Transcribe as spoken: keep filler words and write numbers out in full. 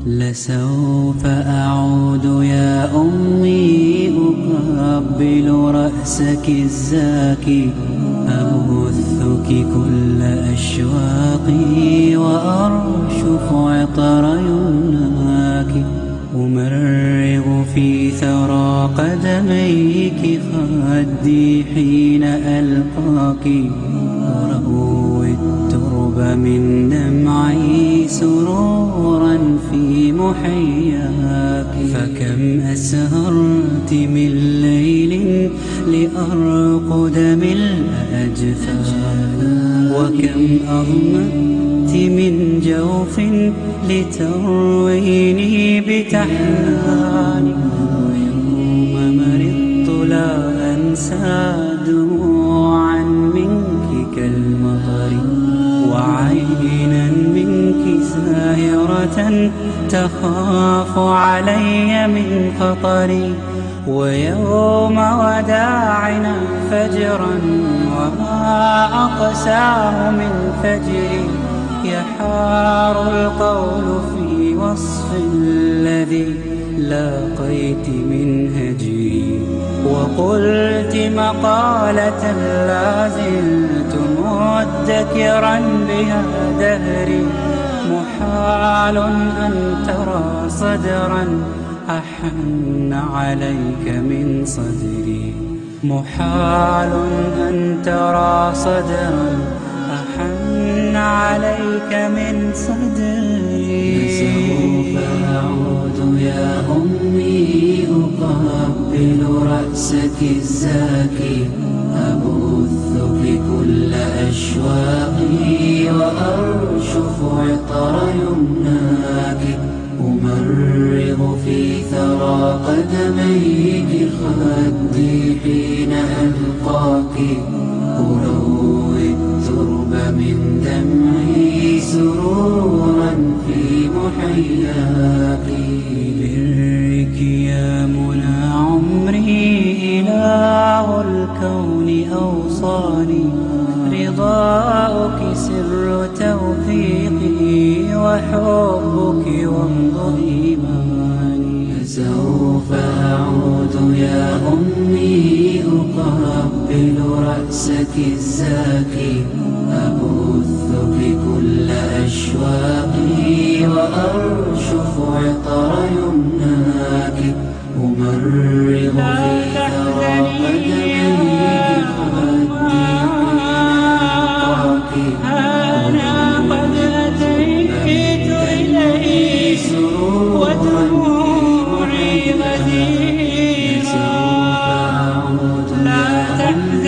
لسوف أعود يا أمي أقبل رأسك الزاكي، أبثك كل أشواقي وأرشف عطر يمناك، أمرغ في ثرى قدميك خدي حين ألقاك، أروي الترب من دمعي سرورا في محياك. فكم أسهرت من ليل لأرقد ملء أجفاك، وكم أغمأت من جوف لترويني بتحناني، ويوم مرضت لا أنسى دموعا منك كالمطر، وعينا منك ساهرة تخاف علي من خطري، ويوم وداعنا فجرا وما أقساه من فجري، يحار القول في وصف الذي لاقيت من هجري، وقلت مقالة لا زلت مدكرا بها دهري، محال أن ترى صدرا أحن عليك من صدري، محال أن ترى صدرا أحن عليك من صدري. لسوف أعود يا أمي أقبل رأسك الزاكي، أبثك كل أشواقي وأرشف عطر يمناك، أمرغ في ثرى قدميك خدي حين ألقاك، أروي الترب من دمعي سرورا في محياك. برك يا منى عمري إله الكون أوصاني، رضاؤك سر توفيقي وحبك ومض إيماني. لسوف أعود يا أمي أقبل رأسك الزاكي، أبثك كل أشواقي وأرشف عطر يمناك، أمرغ في ثرى قدميك خدي حين ألقاك، أنا قد أتيت إليك ودموعي غزيرة، لا تحزن